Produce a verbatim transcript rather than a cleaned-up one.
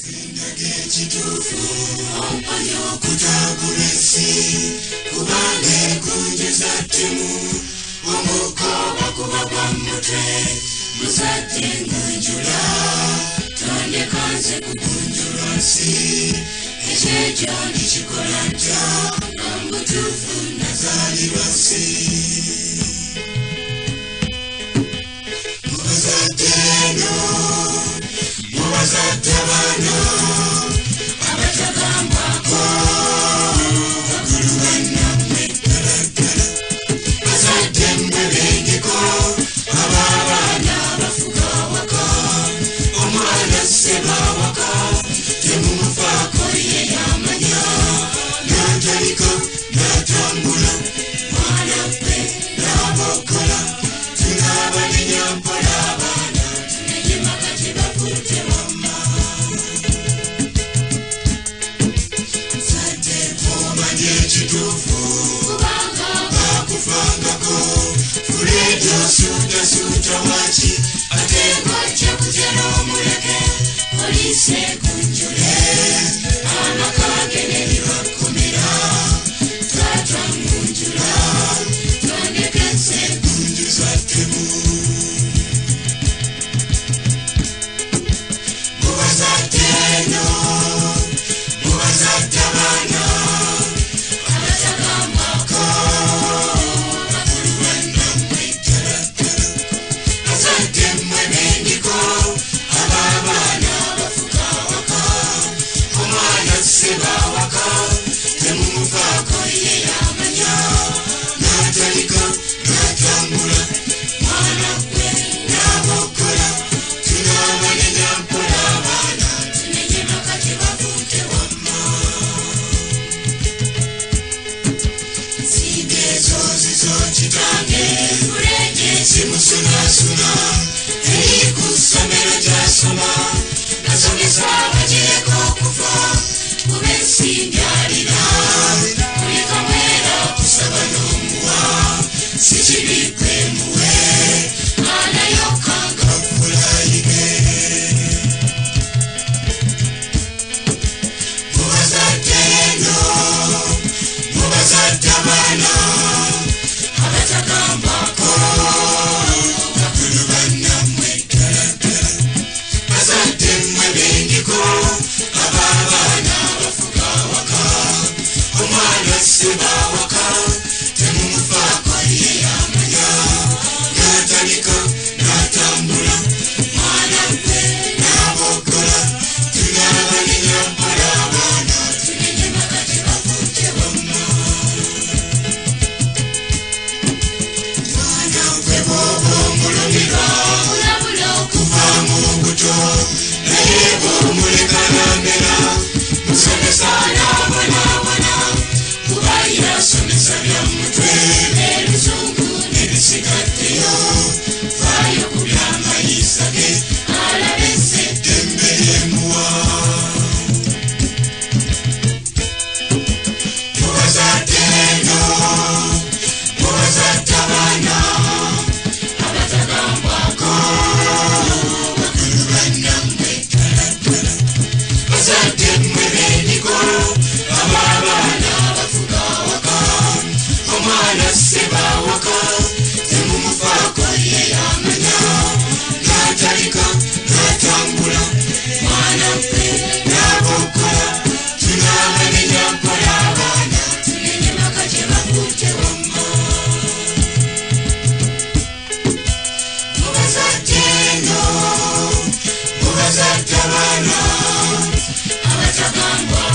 Chitufu ompanyo kutagulesi kubale kunjuza timu omukoba kuba kwa mutwe musate ngunjula tonde kanze kugunjula si echejo nichikola nta nambutufu nazalirwa si mubazate no mubazate bano Suta suta wachi atengo chakujero muleke polise kunjule amakage neliwa kumira tata munjula tonekese kunjuza temu muwazate no muwazate bana abatagambako Suna suna, hei kusamera jasoma, nasomesa wajeko kufa, kubesi nyarira, kulika mwera kusaba nomuwa, sichibikwe muwe, anayokanga fulayike. Mubazate no, mubazate bana, abatagambako. Abatagambwa